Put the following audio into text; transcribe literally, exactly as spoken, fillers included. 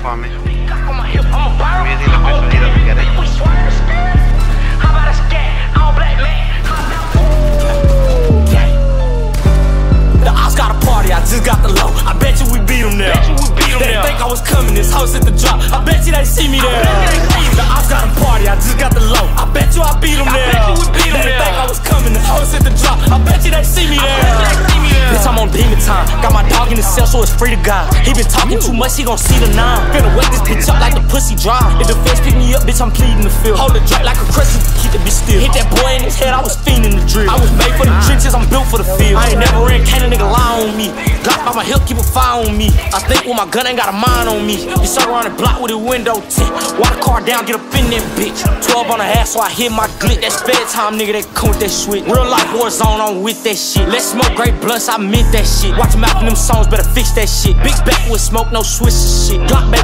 for me. Music lo que sonido que quieres. The ops got a party, I just got the low. I bet you we beat them there. They think I was coming, this house at the drop. I bet you they see me there. The ops got a party, I just got the low. I bet you I beat them there. They think I was coming, this house at the drop. I bet you they see me there. Bitch, I'm on demon time. Got my dog in the cell, so it's free to God. He been talking too much, he gon' see the nine. Finna wet this bitch up like the pussy dry. If the feds pick me up, bitch, I'm pleading the field. Hold the drop like a crutch, keep the bitch still. Hit that boy in his head, I was fiending the drill. I was made for the trenches, I'm built for the field. I ain't never ran, can't a nigga lie on me. Glock by my hip, keep a fire on me. I think with my gun ain't got a mind on me. You circle around the block with a window tint. Walk the car down, get up in that bitch. twelve on the ass, so I hit my glick. That's fed time, nigga, that come with that switch. Real life war zone, I'm with that shit. Let's smoke great blunts, I meant that shit. Watch them out in them songs, better fix that shit. Big back with smoke, no switches shit. Glock back.